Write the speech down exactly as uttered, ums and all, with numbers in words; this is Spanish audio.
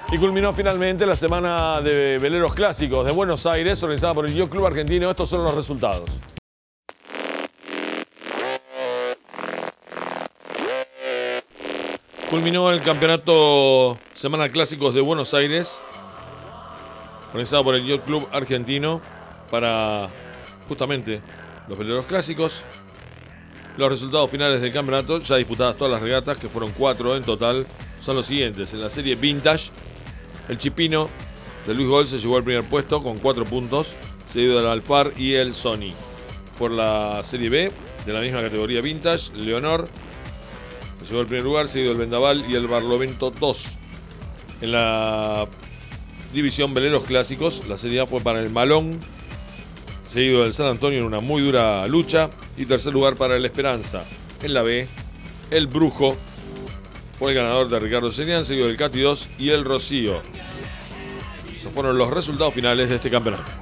Y culminó finalmente la semana de veleros clásicos de Buenos Aires, organizada por el Yacht Club Argentino. Estos son los resultados. Culminó el campeonato Semana Clásicos de Buenos Aires, organizado por el Yacht Club Argentino para justamente los veleros clásicos. Los resultados finales del campeonato, ya disputadas todas las regatas, que fueron cuatro en total, son los siguientes. En la serie Vintage, el Chipino de Luis Gol se llevó el primer puesto con cuatro puntos, seguido del Alfar y el Sony. Por la serie B, de la misma categoría Vintage, Leonor se llevó el primer lugar, seguido del Vendaval y el Barlovento dos. En la división veleros clásicos, la serie A fue para el Malón, seguido del San Antonio en una muy dura lucha, y tercer lugar para el Esperanza. En la B, el Brujo fue el ganador de Ricardo Serian, seguido del Cati dos y el Rocío. Esos fueron los resultados finales de este campeonato.